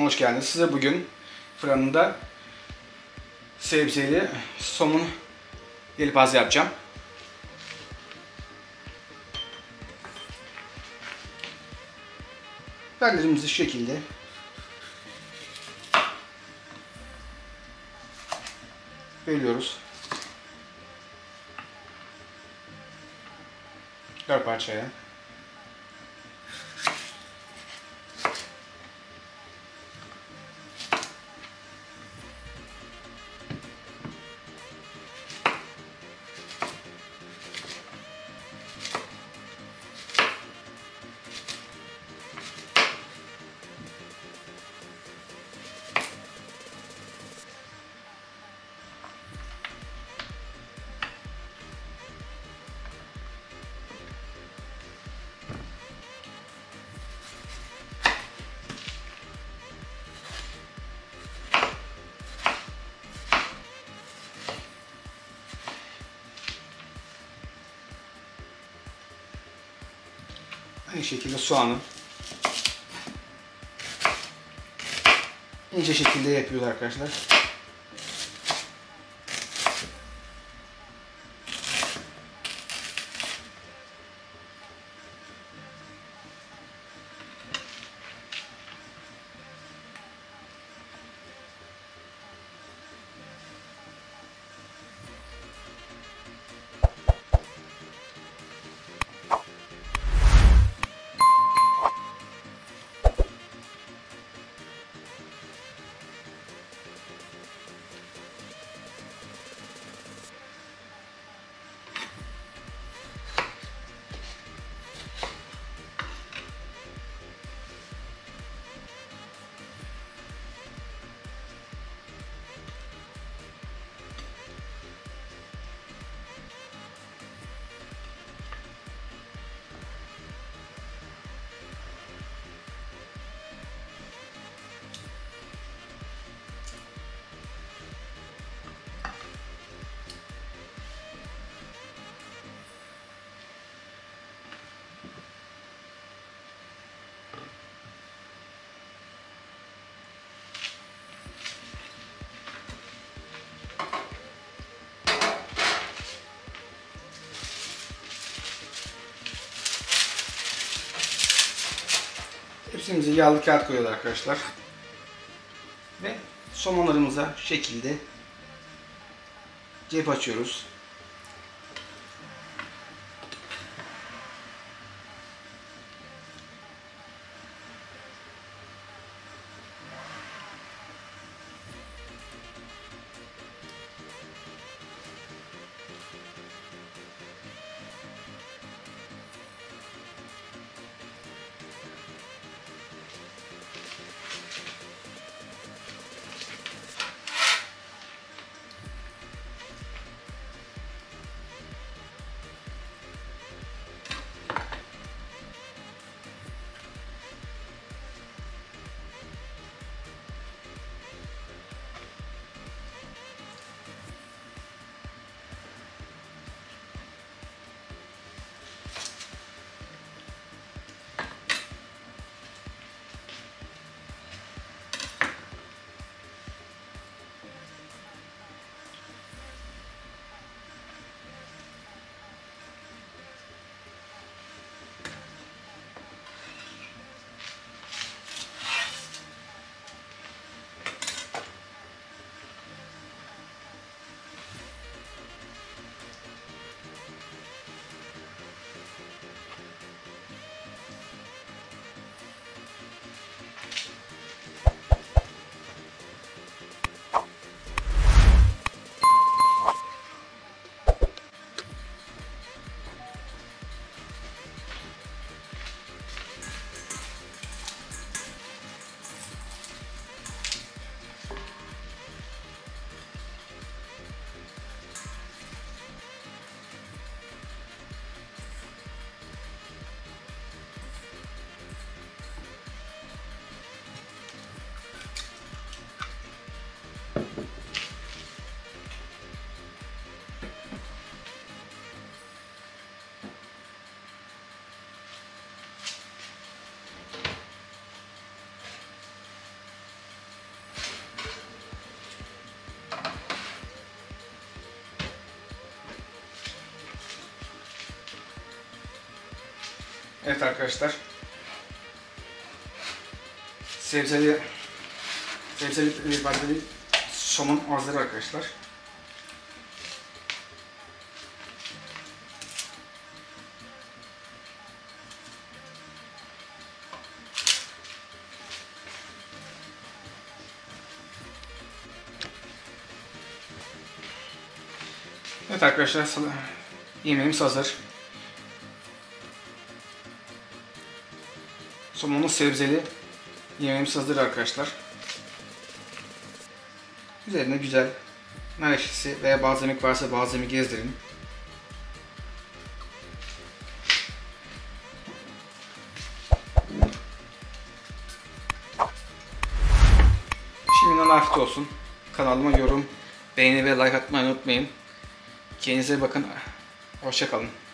kanalıma hoş geldiniz. Size bugün fırında sebzeli somun yelpaze yapacağım. Biberlerimizi şu şekilde bölüyoruz. 4 parçaya. Aynı şekilde soğanı ince şekilde yapıyoruz arkadaşlar. Hepsimizi yağlı kağıt koyuyoruz arkadaşlar. Ve somonlarımıza şu şekilde cep açıyoruz. Evet arkadaşlar. Sebzeli badeli somon hazır arkadaşlar. Evet arkadaşlar, yemeğimiz hazır. Somonlu sebzeli yemeğimiz hazır arkadaşlar. Üzerine güzel nar ekşisi veya balzamik varsa balzamik gezdirin. Şimdiden afiyet olsun. Kanalıma yorum, beğeni ve like atmayı unutmayın. Kendinize bakın. Hoşça kalın.